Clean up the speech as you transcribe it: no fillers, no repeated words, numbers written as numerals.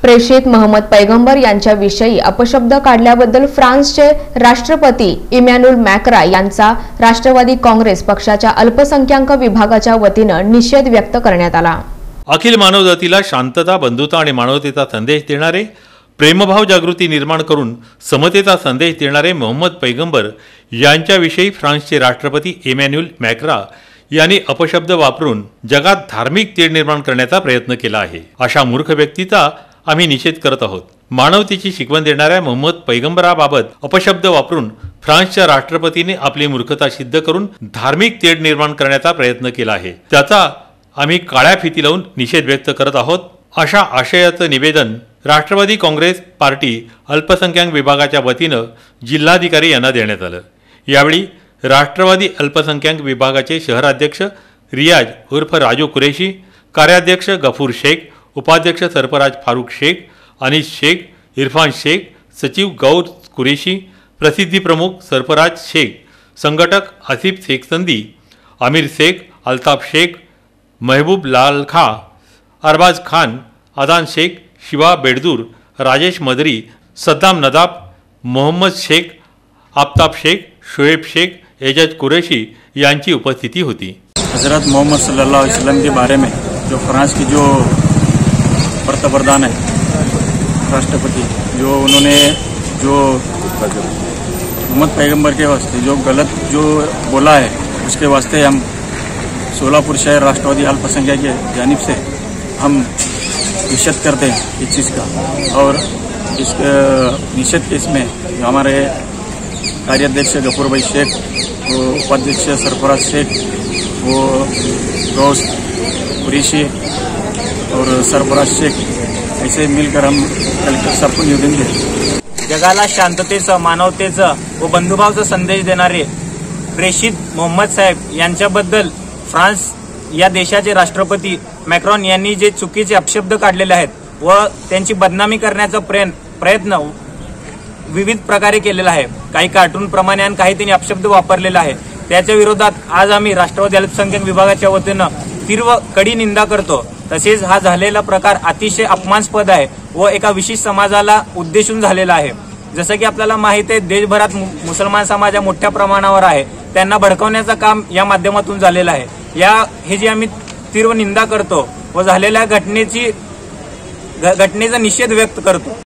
प्रेषित मोहम्मद पैगंबर यांच्याविषयी अपशब्द काढल्याबद्दल फ्रान्सचे राष्ट्रपती इमॅन्युअल मॅक्रा यांचा राष्ट्रवादी काँग्रेस पक्षाच्या अल्पसंख्याक विभागाच्या वतीनं निषेध व्यक्त करण्यात आला। अखिल मानवजातीला शांतता, बंधुता आणि मानवतेचा संदेश देणारे, प्रेमभाव जागृती निर्माण करून समतेचा संदेश देणारे मोहम्मद पैगंबर यांच्याविषयी फ्रान्सचे राष्ट्रपती इमॅन्युअल मॅक्रा यांनी अपशब्द वापरून जगात धार्मिक तेढ निर्माण करण्याचा प्रयत्न केला आहे। अशा मूर्ख व्यक्तीचा आम्ही निषेध करत आहोत। मानवतेची शिकवण देणाऱ्या मोहम्मद पैगंबराबाबत अपशब्द वापरून फ्रान्सच्या राष्ट्रपतीने आपली मूर्खता सिद्ध करून धार्मिक तेढ निर्माण करण्याचा प्रयत्न केला आहे। त्याचा आम्ही काळ्या फिती लावून निषेध व्यक्त करत आहोत। अशा आशयाचं निवेदन राष्ट्रवादी काँग्रेस पार्टी अल्पसंख्याक विभागाच्या वतीनं जिल्हाधिकारी यांना देण्यात आलं। यावेळी राष्ट्रवादी अल्पसंख्याक विभागाचे शहराध्यक्ष रियाज उर्फ राजू कुरेशी, कार्याध्यक्ष गफूर शेख, उपाध्यक्ष सरफराज फारूक शेख, अनीस शेख, इरफान शेख, सचिव गौर कुरेशी, प्रसिद्धी प्रमुख सरफराज शेख, संघटक आसिफ शेख संदी, आमिर शेख, अल्ताफ शेख, महबूब लाल खा, अरबाज खान, अदान शेख, शिवा बेडदूर, राजेश मदरी, सद्दाम नदाब, मोहम्मद शेख, आफ्ताब शेख, शोएब शेख, एजाज कुरैशी यांची उपस्थिति होती। हजरत मोहम्मद सल्लल्लाहु अलैहि वसल्लम के बारे में जो फ्रांस की जो पंतप्रधान है राष्ट्रपति, जो उन्होंने जो मोहम्मद पैगंबर के वास्ते जो गलत जो बोला है, उसके वास्ते हम सोलापुर शहर राष्ट्रवादी अल्पसंख्यक के जानिब से हम निषेध करते हैं इस चीज़ का। और इस निषेध केस में हमारे कार्याध्यक्ष गफूर भाई शेख, वो उपाध्यक्ष सरफराज शेख, वो गौस कुरैशी और सरफराज शेख, ऐसे मिलकर हम कलेक्टर साहब को निवेदन दिले। जगाला शांततेचं, मानवतेचं व बंधुभावाचा संदेश देणारे प्रेषित मोहम्मद साहेब यांच्याबद्दल फ्रान्स या देशाचे राष्ट्रपती मॅक्रॉन यांनी जे चुकीचे अपशब्द काढलेले आहेत व त्यांची बदनामी करण्याचा प्रयत्न विविध प्रकारे केलेला आहे। काही कार्टून प्रमाणे आणि काही त्यांनी अपशब्द वापरलेला आहे। त्याच्या विरोधात आज आम्ही राष्ट्रवादी अल्पसंख्याक विभागाच्या वतीनं तीव्र कडी निंदा करतो। तसेच हा झालेला प्रकार अतिशय अपमानास्पद आहे व एका विशिष्ट समाजाला उद्देशून झालेला आहे। जसं की आपल्याला माहिती आहे, देशभरात मुसलमान समाज या मोठ्या प्रमाणावर आहे, त्यांना भडकवण्याचं काम या माध्यमातून झालेलं आहे। ह्याची आम्ही तीव्र निंदा करतो व झालेल्या घटनेचा निषेध व्यक्त करतो।